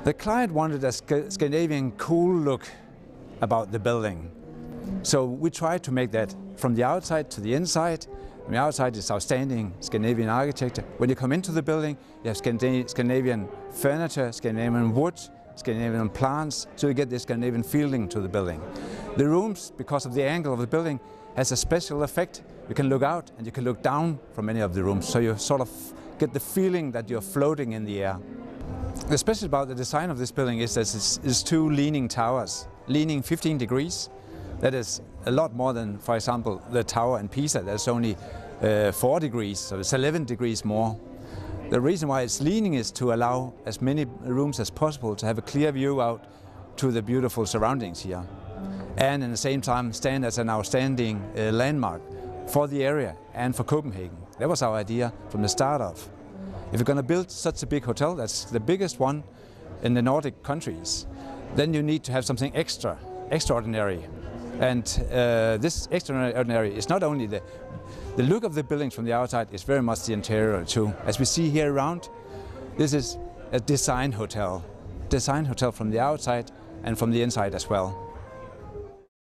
The client wanted a Scandinavian cool look about the building. So we tried to make that from the outside to the inside. On the outside is outstanding Scandinavian architecture. When you come into the building, you have Scandinavian furniture, Scandinavian wood, Scandinavian plants, so you get this Scandinavian feeling to the building. The rooms, because of the angle of the building, has a special effect. You can look out and you can look down from any of the rooms, so you sort of get the feeling that you're floating in the air. The special about the design of this building is that it's two leaning towers, leaning 15 degrees. That is a lot more than, for example, the tower in Pisa. That's only 4 degrees, so it's 11 degrees more. The reason why it's leaning is to allow as many rooms as possible to have a clear view out to the beautiful surroundings here. And at the same time stand as an outstanding landmark for the area and for Copenhagen. That was our idea from the start off. If you're going to build such a big hotel, that's the biggest one in the Nordic countries, then you need to have something extraordinary. And this extraordinary is not only the look of the buildings from the outside, it's very much the interior too. As we see here around, this is a design hotel from the outside and from the inside as well.